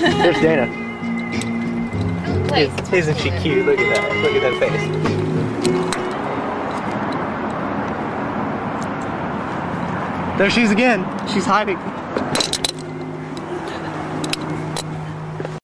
There's Dana. Wait, Isn't she cute? Look at that. Look at that face. There she is again. She's hiding.